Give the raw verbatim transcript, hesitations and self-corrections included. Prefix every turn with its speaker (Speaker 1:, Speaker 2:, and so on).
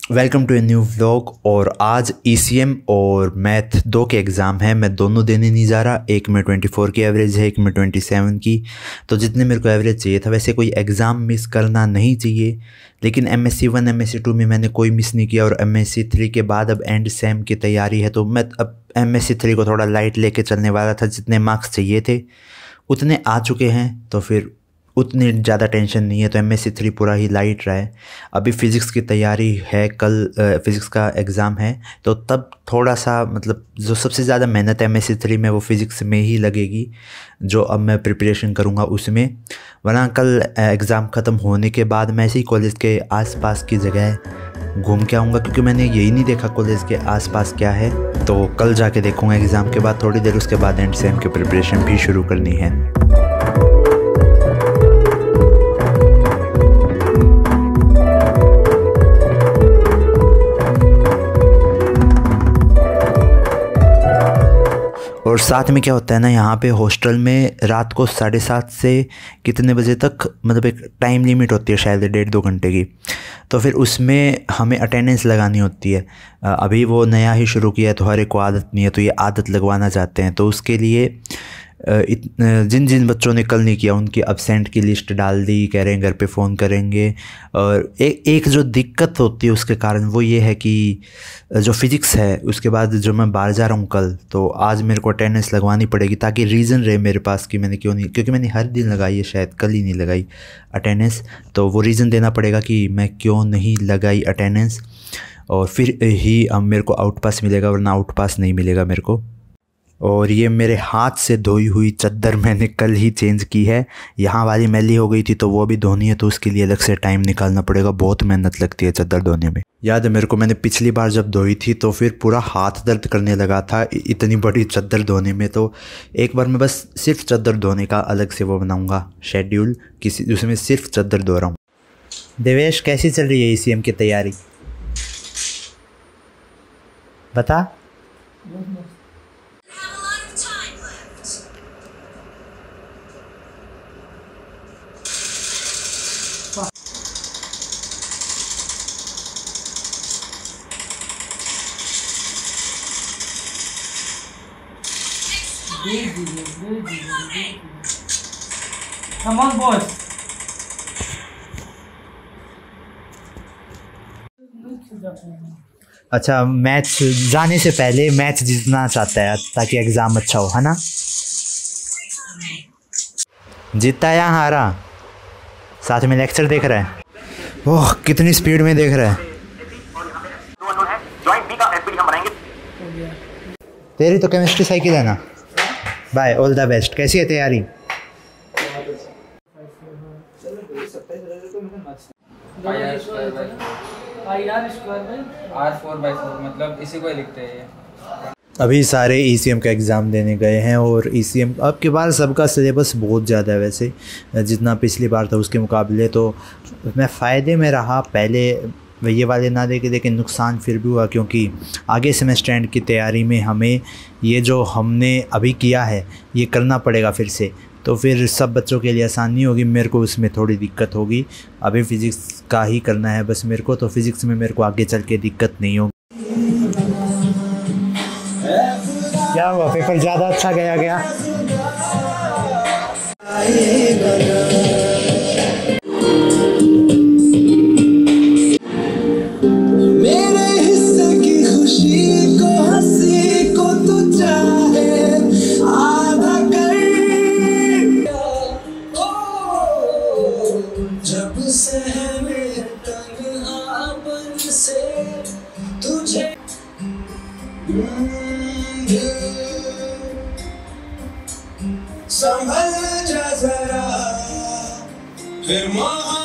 Speaker 1: Welcome to a new vlog. और आज ई C M और मैथ दो के एग्ज़ाम है। मैं दोनों देने नहीं जा रहा। एक में ट्वेंटी फोर की एवरेज है, एक में ट्वेंटी सेवन की। तो जितने मेरे को एवरेज चाहिए था, वैसे कोई एग्ज़ाम मिस करना नहीं चाहिए, लेकिन M S C one M S C two में मैंने कोई मिस नहीं किया। और एम एस सी थ्री के बाद अब एंड सेम की तैयारी है, तो मैं अब एम एस सी थ्री को थोड़ा लाइट लेके चलने वाला था। जितने मार्क्स चाहिए थे उतने आ चुके हैं, तो फिर उतनी ज़्यादा टेंशन नहीं है। तो एम एस सी थ्री पूरा ही लाइट रहा है। अभी फ़िज़िक्स की तैयारी है, कल फ़िज़िक्स का एग्ज़ाम है, तो तब थोड़ा सा मतलब जो सबसे ज़्यादा मेहनत एम एस सी थ्री में वो फ़िज़िक्स में ही लगेगी, जो अब मैं प्रिपरेशन करूँगा उसमें। वरना कल एग्ज़ाम ख़त्म होने के बाद मैं ऐसे ही कॉलेज के आसपास की जगह घूम के आऊँगा, क्योंकि मैंने यही नहीं देखा कॉलेज के आसपास क्या है। तो कल जाके देखूँगा एग्ज़ाम के बाद थोड़ी देर, उसके बाद एंड सेम की प्रिपरेशन भी शुरू करनी है। और साथ में क्या होता है ना, यहाँ पे हॉस्टल में रात को साढ़े सात से कितने बजे तक, मतलब एक टाइम लिमिट होती है शायद डेढ़ दो घंटे की। तो फिर उसमें हमें अटेंडेंस लगानी होती है। अभी वो नया ही शुरू किया है, तो हर एक को आदत नहीं है, तो ये आदत लगवाना चाहते हैं। तो उसके लिए जिन जिन बच्चों ने कल नहीं किया उनकी अब्सेंट की लिस्ट डाल दी, कह रहे हैं घर पे फ़ोन करेंगे। और एक एक जो दिक्कत होती है उसके कारण वो ये है कि जो फ़िज़िक्स है उसके बाद जो मैं बाहर जा रहा हूँ कल, तो आज मेरे को अटेंडेंस लगवानी पड़ेगी, ताकि रीज़न रहे मेरे पास कि मैंने क्यों नहीं, क्योंकि मैंने हर दिन लगाई है, शायद कल ही नहीं लगाई अटेंडेंस। तो वो रीज़न देना पड़ेगा कि मैं क्यों नहीं लगाई अटेंडेंस, और फिर ही अब मेरे को आउट पास मिलेगा, वरना आउट पास नहीं मिलेगा मेरे को। और ये मेरे हाथ से धोई हुई चादर मैंने कल ही चेंज की है। यहाँ वाली मैली हो गई थी, तो वो भी धोनी है, तो उसके लिए अलग से टाइम निकालना पड़ेगा। बहुत मेहनत लगती है चादर धोने में। याद है मेरे को, मैंने पिछली बार जब धोई थी तो फिर पूरा हाथ दर्द करने लगा था इतनी बड़ी चादर धोने में। तो एक बार मैं बस सिर्फ चादर धोने का अलग से वो बनाऊँगा शेड्यूल, किसी उसमें सिर्फ चादर धो रहा हूँ। देवेश, कैसी चल रही है ई सी एम की तैयारी, बता।
Speaker 2: Come on, boys.
Speaker 1: अच्छा, मैच जाने से पहले मैच जीतना चाहता है ताकि एग्ज़ाम अच्छा हो, है ना? जीतता या हारा, साथ में लेक्चर देख रहा है। ओह, कितनी स्पीड में देख रहा है। तेरी तो केमिस्ट्री साइकिल है ना। Bye, all the best. कैसी है तैयारी?
Speaker 3: मतलब इसी को लिखते हैं।
Speaker 1: अभी सारे ई सी एम का एग्ज़ाम देने गए हैं, और ई सी एम अब की बार सबका सिलेबस बहुत ज़्यादा है वैसे, जितना पिछली बार था उसके मुकाबले। तो मैं फ़ायदे में रहा पहले ये वाले ना देखे, लेकिन नुकसान फिर भी हुआ, क्योंकि आगे सेमेस्टर एंड की तैयारी में हमें ये जो हमने अभी किया है ये करना पड़ेगा फिर से। तो फिर सब बच्चों के लिए आसानी होगी, मेरे को उसमें थोड़ी दिक्कत होगी। अभी फ़िज़िक्स का ही करना है बस मेरे को, तो फ़िज़िक्स में मेरे को आगे चल के दिक्कत नहीं होगी। क्या हुआ, पेपर ज़्यादा अच्छा गया गया?
Speaker 4: संभल जा जरा फिर